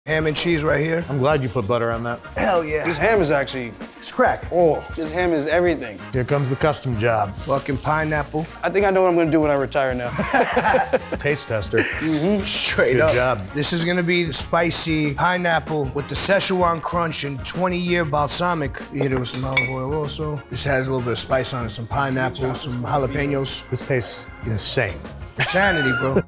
Ham and cheese right here. I'm glad you put butter on that. Hell yeah. This ham is actually, It's crack. oh, this ham is everything. Here comes the custom job. Fucking pineapple. I think I know what I'm gonna do when I retire now. Taste tester. Straight Good up. job. This is gonna be the spicy pineapple with the Szechaun crunch and 20-year balsamic. You hit it with some olive oil also. This has a little bit of spice on it, some pineapple, some jalapenos. This tastes insane. Insanity, bro.